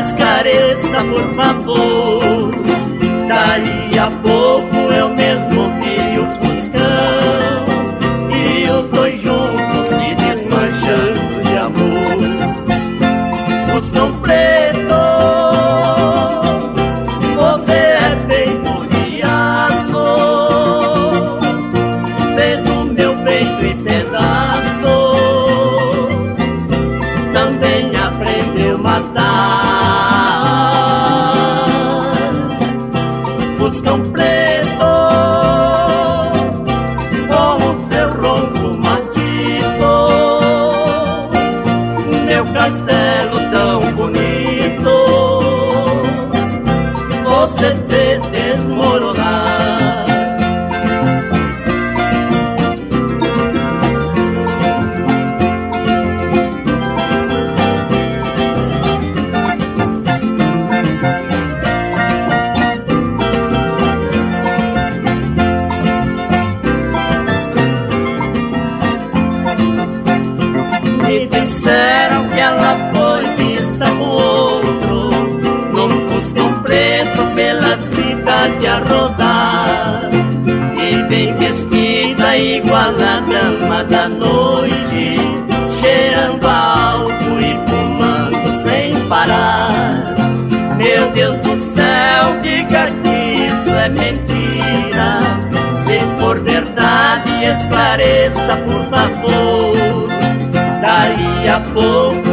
esclareça, por favor. Daí a pouco eu mesmo vi o Fuscão e os dois juntos se desmanchando de amor. Fuscão preto, você é feito de aço, fez o meu peito em pedaços, também aprendeu a matar. Fuscão preto, com o seu ronco maldito, meu castelo tão bonito, você fez desmoronar. Me disseram que ela foi vista com outro, num Fuscão preto pela cidade a rodar, e bem vestida igual a dama da noite, cheirando a álcool e fumando sem parar. Meu Deus do céu, diga que isso é mentira, se for verdade esclareça, por favor. Daí a pouco